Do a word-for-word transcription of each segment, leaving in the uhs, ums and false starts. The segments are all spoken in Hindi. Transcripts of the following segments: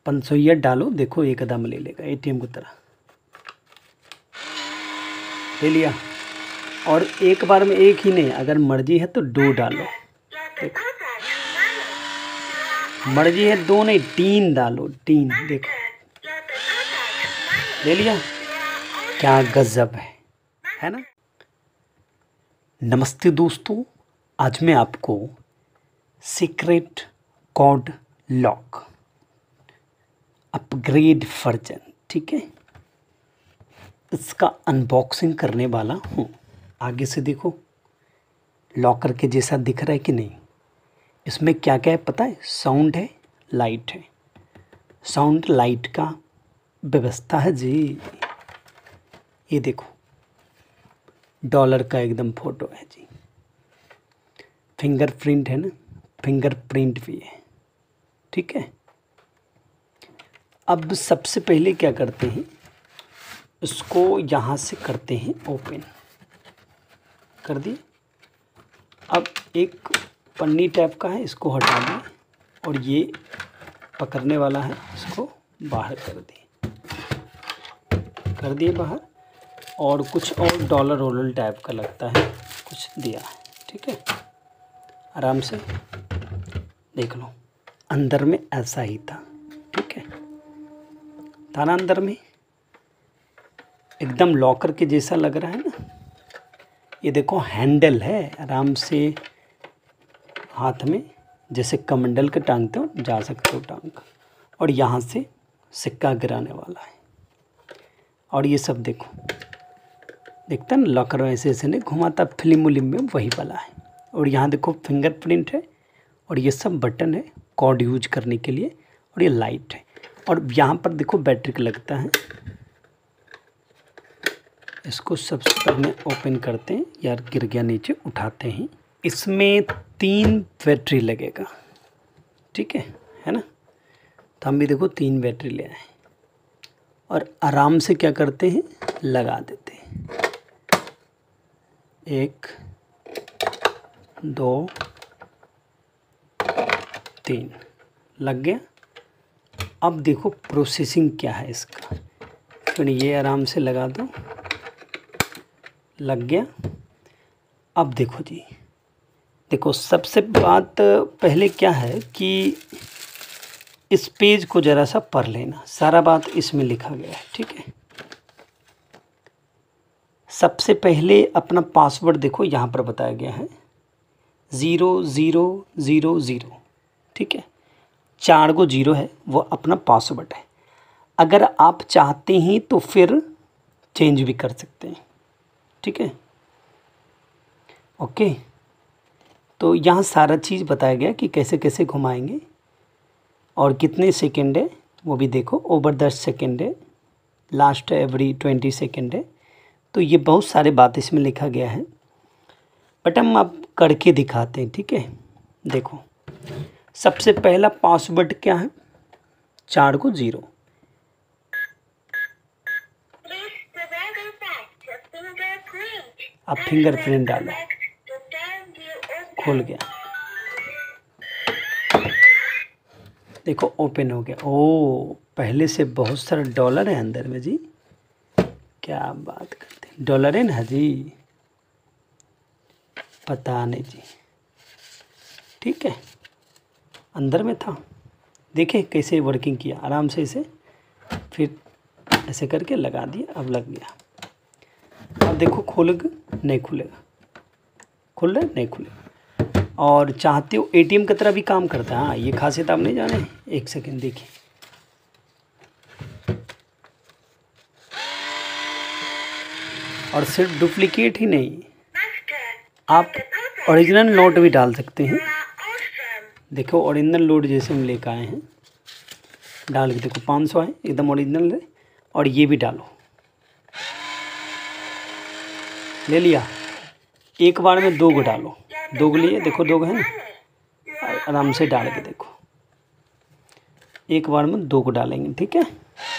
पंसोइया डालो, देखो एकदम ले लेगा एटीएम की तरह। ले लिया। और एक बार में एक ही नहीं, अगर मर्जी है तो दो डालो। देखो मर्जी है दो नहीं तीन डालो, तीन। देखो ले लिया। क्या गजब है है ना। नमस्ते दोस्तों, आज मैं आपको secret code lock upgrade version, ठीक है, इसका अनबॉक्सिंग करने वाला हूँ। आगे से देखो लॉकर के जैसा दिख रहा है कि नहीं। इसमें क्या क्या है पता है? साउंड है, लाइट है। साउंड लाइट का व्यवस्था है जी। ये देखो डॉलर का एकदम फोटो है जी। फिंगरप्रिंट है ना, फिंगरप्रिंट भी है, ठीक है। अब सबसे पहले क्या करते हैं, इसको यहाँ से करते हैं ओपन। कर दिए। अब एक पन्नी टाइप का है, इसको हटा दिए और ये पकड़ने वाला है, इसको बाहर कर दिए कर दिए बाहर। और कुछ और डॉलर वॉलर टाइप का लगता है कुछ दिया है, ठीक है। आराम से देख लो, अंदर में ऐसा ही था, ठीक है। था ना अंदर में, एकदम लॉकर के जैसा लग रहा है ना। ये देखो हैंडल है, आराम से हाथ में जैसे कमंडल के टांगते हो जा सकते हो टांग। और यहाँ से सिक्का गिराने वाला है। और ये सब देखो, देखता ना लॉकर में ऐसे ऐसे नहीं घुमाता, फिल्म उलिम में वही वाला है। और यहाँ देखो फिंगरप्रिंट है और ये सब बटन है कोड यूज करने के लिए। और ये लाइट है। और यहाँ पर देखो बैटरी लगता है। इसको सबसे पहले ओपन करते हैं, यार गिर गया नीचे, उठाते हैं। इसमें तीन बैटरी लगेगा, ठीक है है ना। तो हम भी देखो तीन बैटरी ले आए और आराम से क्या करते हैं, लगा देते हैं। एक दो तीन लग गया। अब देखो प्रोसेसिंग क्या है इसका। फिर ये आराम से लगा दो, लग गया। अब देखो जी, देखो सबसे बात पहले क्या है कि इस पेज को ज़रा सा पढ़ लेना, सारा बात इसमें लिखा गया है, ठीक है। सबसे पहले अपना पासवर्ड देखो यहाँ पर बताया गया है, ज़ीरो ज़ीरो ज़ीरो ज़ीरो, ठीक है। चार गो जीरो है, वो अपना पासवर्ड है। अगर आप चाहते हैं तो फिर चेंज भी कर सकते हैं, ठीक है। ओके, तो यहाँ सारा चीज़ बताया गया कि कैसे कैसे घुमाएंगे और कितने सेकंड है वो भी देखो। ओवर दस सेकंड है, लास्ट एवरी ट्वेंटी सेकंड है। तो ये बहुत सारे बात इसमें लिखा गया है, बट हम आप करके दिखाते हैं, ठीक है। देखो सबसे पहला पासवर्ड क्या है, चार को जीरो। अब फिंगरप्रिंट डालो, खुल गया, देखो ओपन हो गया। ओ पहले से बहुत सारा डॉलर है अंदर में जी। क्या बात करते हैं, डॉलर है ना जी, पता नहीं जी, ठीक है। अंदर में था, देखे कैसे वर्किंग किया। आराम से इसे फिर ऐसे करके लगा दिया, अब लग गया। अब देखो खोलेगा नहीं खुलेगा, खुल रहा है नहीं खुलेगा। और चाहते हो एटीएम की तरह भी काम करता है। हाँ ये खासियत आप नहीं जाने। एक सेकंड देखिए, और सिर्फ डुप्लीकेट ही नहीं, आप ओरिजिनल नोट भी डाल सकते हैं। देखो ओरिजिनल नोट जैसे हम लेकर आए हैं, डाल के देखो पाँच सौ है, एकदम ओरिजिनल है। और ये भी डालो, ले लिया। एक बार में दो गो डालो, दो गो लिए, देखो दो गो है ना। आराम से डाल के देखो, एक बार में दो गो डालेंगे, ठीक है।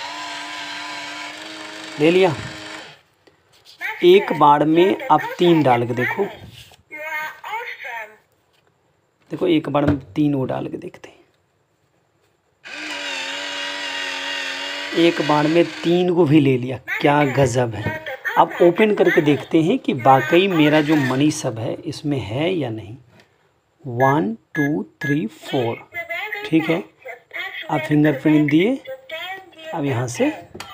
ले लिया। एक बार में आप तीन डाल के देखो, देखो एक बार में तीन वो डाल के देखते हैं। एक बार में तीन को भी ले लिया, क्या गज़ब है। अब ओपन करके देखते हैं कि वाकई मेरा जो मनी सब है इसमें है या नहीं। वन टू थ्री फोर, ठीक है। अब फिंगरप्रिंट दिए, अब यहाँ से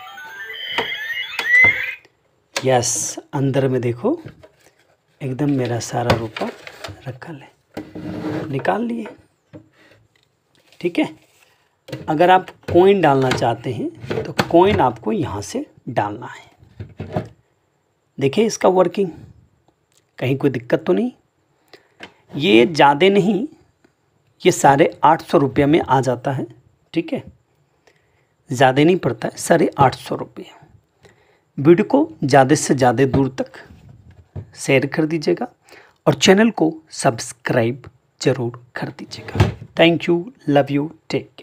यस, अंदर में देखो एकदम मेरा सारा रुपया रखा है, निकाल लिए, ठीक है। अगर आप कॉइन डालना चाहते हैं तो कॉइन आपको यहाँ से डालना है। देखिए इसका वर्किंग, कहीं कोई दिक्कत तो नहीं। ये ज़्यादा नहीं, ये साढ़े आठ सौ रुपये में आ जाता है, ठीक है। ज़्यादा नहीं पड़ता है, साढ़े आठ सौ रुपये। वीडियो को ज़्यादा से ज़्यादा दूर तक शेयर कर दीजिएगा और चैनल को सब्सक्राइब ज़रूर कर दीजिएगा। Thank you, love you, take care.